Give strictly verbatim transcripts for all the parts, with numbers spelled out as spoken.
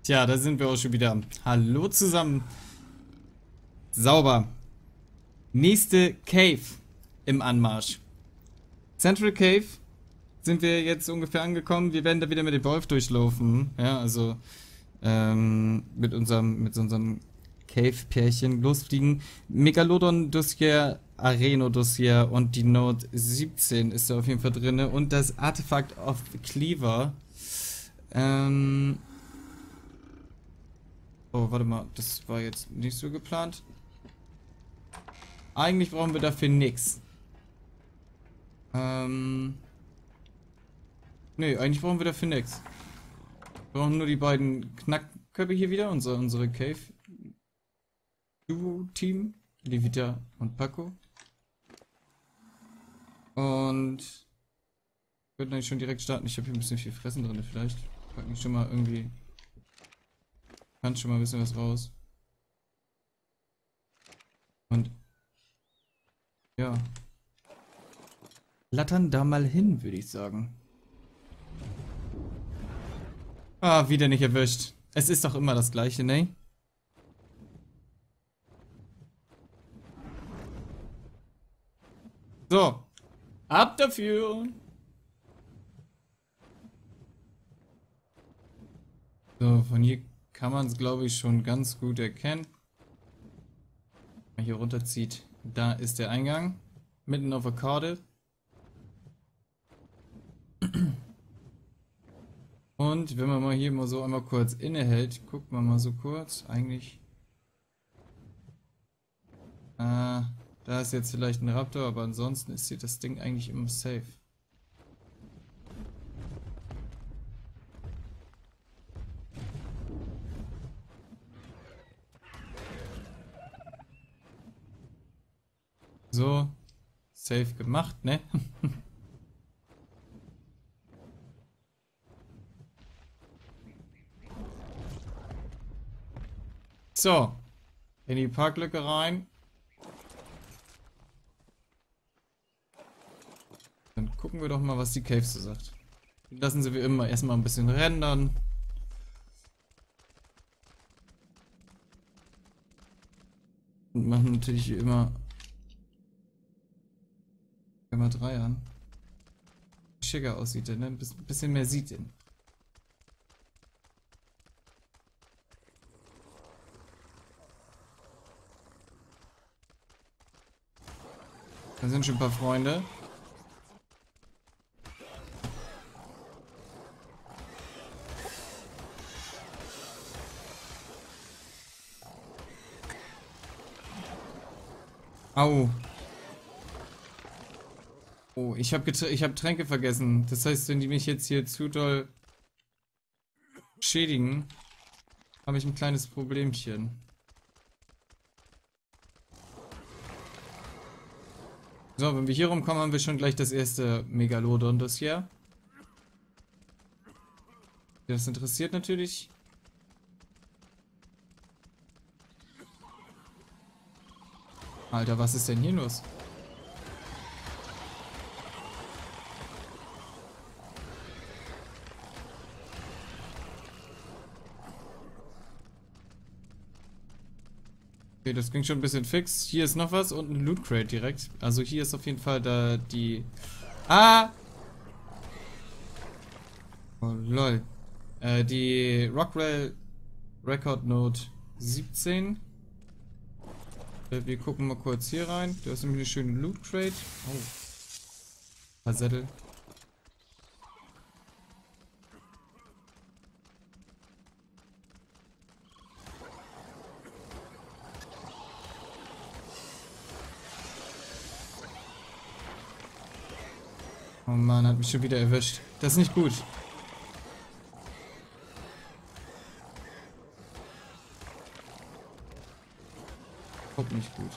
Tja, da sind wir auch schon wieder. Hallo zusammen. Sauber. Nächste Cave im Anmarsch. Central Cave sind wir jetzt ungefähr angekommen. Wir werden da wieder mit dem Wolf durchlaufen. Ja, also ähm, mit unserem, mit unserem Cave-Pärchen losfliegen. Megalodon-Dossier, Areno-Dossier und die Note siebzehn ist da auf jeden Fall drin. Und das Artifact of Cleaver. Ähm... Oh, warte mal, das war jetzt nicht so geplant. Eigentlich brauchen wir dafür nichts. Ähm. Nee, eigentlich brauchen wir dafür nichts. Wir brauchen nur die beiden Knackköpfe hier wieder, unsere, unsere Cave-Duo-Team. Levita und Paco. Und wir könnten eigentlich schon direkt starten. Ich habe hier ein bisschen viel Fressen drin, vielleicht. Packen schon mal irgendwie. Kann schon mal ein bisschen was raus. Und ja. Lattern da mal hin, würde ich sagen. Ah, wieder nicht erwischt. Es ist doch immer das Gleiche, ne? So. Ab dafür. So, von hier kann man es, glaube ich, schon ganz gut erkennen. Wenn man hier runterzieht, da ist der Eingang. Mitten auf der Karte. Und wenn man mal hier mal so einmal kurz innehält, guckt man mal so kurz, eigentlich. Äh, da ist jetzt vielleicht ein Raptor, aber ansonsten ist hier das Ding eigentlich immer safe. So, safe gemacht, ne? So, in die Parklücke rein. Dann gucken wir doch mal, was die Cave so sagt. Lassen sie wie immer erstmal ein bisschen rendern. Und machen natürlich wie immer immer drei an. Schicker aussieht der, ne? Ein bisschen mehr sieht den. Da sind schon ein paar Freunde. Au. Oh, ich habe ich hab Tränke vergessen. Das heißt, wenn die mich jetzt hier zu doll schädigen, habe ich ein kleines Problemchen. So, wenn wir hier rumkommen, haben wir schon gleich das erste Megalodon-Dossier. Das interessiert natürlich. Alter, was ist denn hier los? Okay, das ging schon ein bisschen fix. Hier ist noch was und ein Loot Crate direkt. Also hier ist auf jeden Fall da die... Ah! Oh lol. Äh, die Rockwell Record Note siebzehn. Äh, wir gucken mal kurz hier rein. Du hast nämlich eine schöne Loot Crate. Oh. Ein paar Sättel. Oh Mann, hat mich schon wieder erwischt. Das ist nicht gut. Guck nicht gut.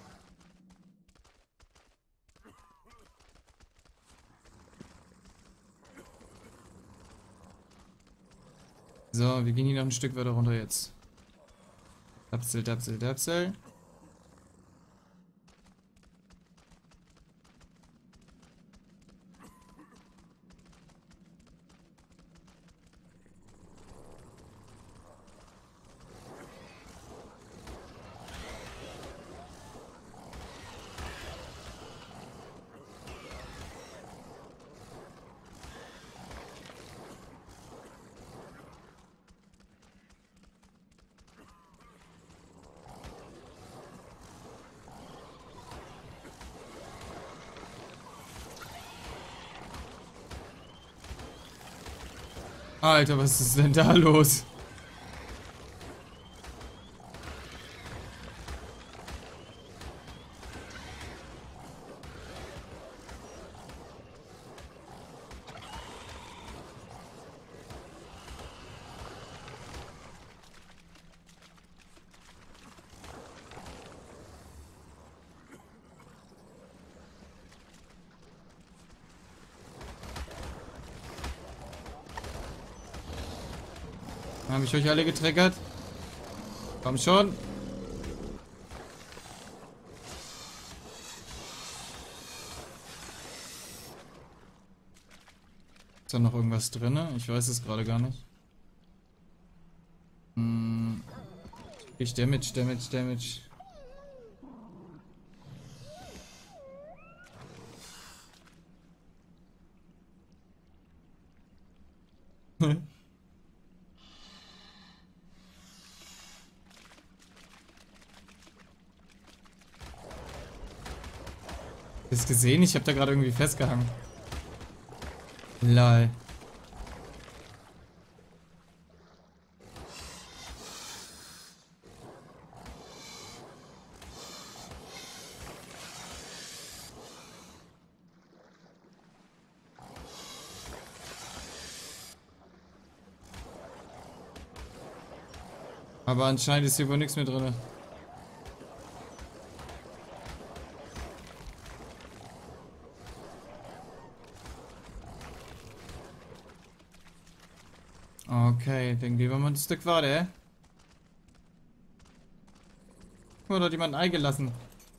So, wir gehen hier noch ein Stück weiter runter jetzt. Dapsel, Dapsel, Dapsel. Alter, was ist denn da los? Habe ich euch alle getriggert? Komm schon. Ist da noch irgendwas drin? Ich weiß es gerade gar nicht. Hm. Ich Damage, Damage, Damage. Hast du gesehen? Ich habe da gerade irgendwie festgehangen. Lol. Aber anscheinend ist hier wohl nichts mehr drin. Okay, dann gehen wir mal ein Stück weiter. Guck mal, da hat jemand ein Ei gelassen.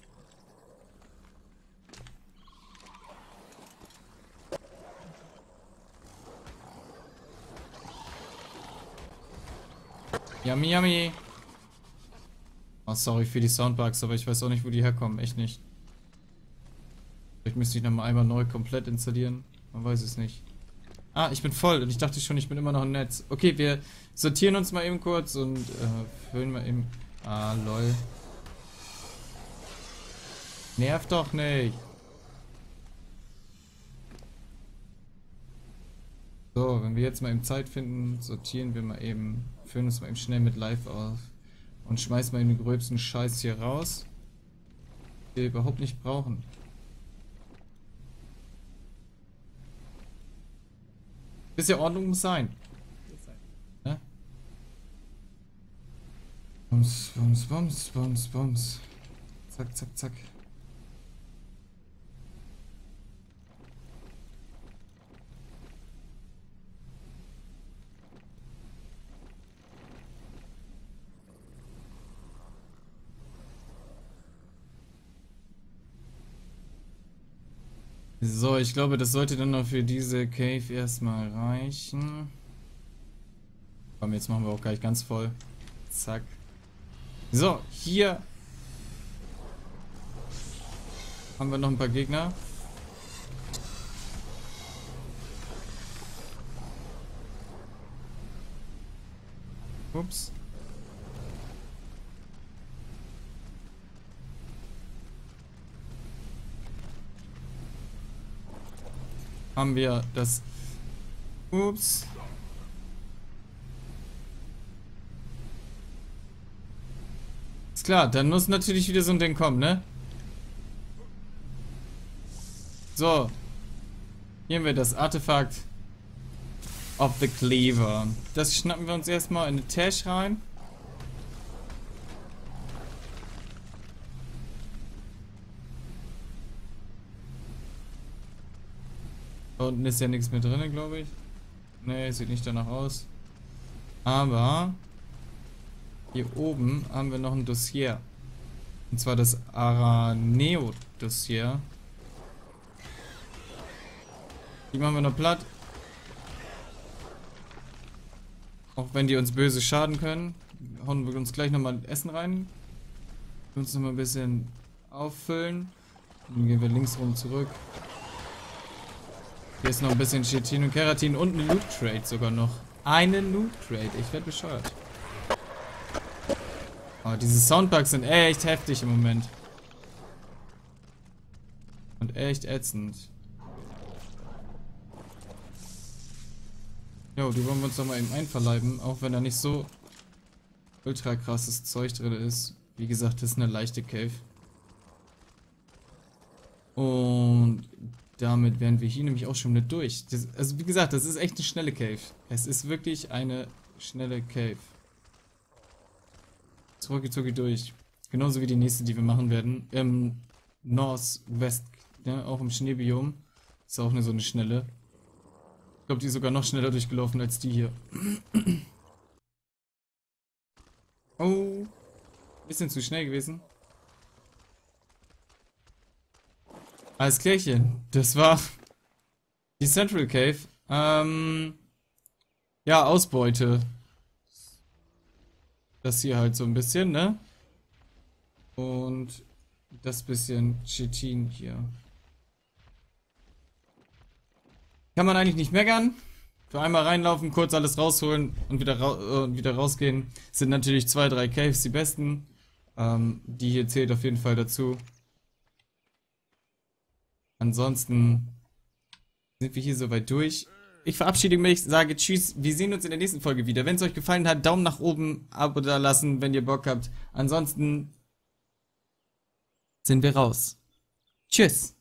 Yummy, yummy. Oh, sorry für die Soundbugs, aber ich weiß auch nicht, wo die herkommen. Echt nicht. Vielleicht müsste ich nochmal einmal neu komplett installieren. Man weiß es nicht. Ah, ich bin voll und ich dachte schon, ich bin immer noch im Netz. Okay, wir sortieren uns mal eben kurz und äh, füllen mal eben... Ah, lol. Nervt doch nicht. So, wenn wir jetzt mal eben Zeit finden, sortieren wir mal eben, füllen uns mal eben schnell mit Live auf und schmeißen mal eben den gröbsten Scheiß hier raus, den wir überhaupt nicht brauchen. Bisschen Ordnung muss sein. Ja? Bums, bums, bums, bums, bums. Zack, zack, zack. So, ich glaube, das sollte dann noch für diese Cave erstmal reichen. Komm, jetzt machen wir auch gleich ganz voll. Zack. So, hier haben wir noch ein paar Gegner. Ups. Haben wir das... Ups. Ist klar, dann muss natürlich wieder so ein Ding kommen, ne? So. Hier haben wir das Artefakt of the Cleaver. Das schnappen wir uns erstmal in den Tash rein. Da unten ist ja nichts mehr drin, glaube ich. Ne, sieht nicht danach aus. Aber hier oben haben wir noch ein Dossier. Und zwar das Araneo-Dossier. Die machen wir noch platt. Auch wenn die uns böse schaden können. Hauen wir uns gleich nochmal Essen rein. Uns nochmal ein bisschen auffüllen. Dann gehen wir links rum zurück. Hier ist noch ein bisschen Chitin und Keratin und ein Loot Crate sogar noch. Eine Loot Crate. Ich werde bescheuert. Oh, diese Soundbugs sind echt heftig im Moment. Und echt ätzend. Jo, die wollen wir uns doch mal eben einverleiben, auch wenn da nicht so ultra krasses Zeug drin ist. Wie gesagt, das ist eine leichte Cave. Und damit wären wir hier nämlich auch schon mit durch. Das, also wie gesagt, das ist echt eine schnelle Cave. Es ist wirklich eine schnelle Cave. Zucki zucki durch. Genauso wie die nächste, die wir machen werden. Im Northwest, ja, auch im Schneebiom. Ist auch eine so eine schnelle. Ich glaube, die ist sogar noch schneller durchgelaufen als die hier. Oh. Bisschen zu schnell gewesen. Alles klärchen. Das war die Central Cave. Ähm, ja, Ausbeute. Das hier halt so ein bisschen, ne? Und das bisschen Chitin hier. Kann man eigentlich nicht meckern. Für einmal reinlaufen, kurz alles rausholen und wieder, ra äh, wieder rausgehen. Sind natürlich zwei, drei Caves die besten. Ähm, die hier zählt auf jeden Fall dazu. Ansonsten sind wir hier soweit durch. Ich verabschiede mich, sage tschüss. Wir sehen uns in der nächsten Folge wieder. Wenn es euch gefallen hat, Daumen nach oben, Abo da lassen, wenn ihr Bock habt. Ansonsten sind wir raus. Tschüss.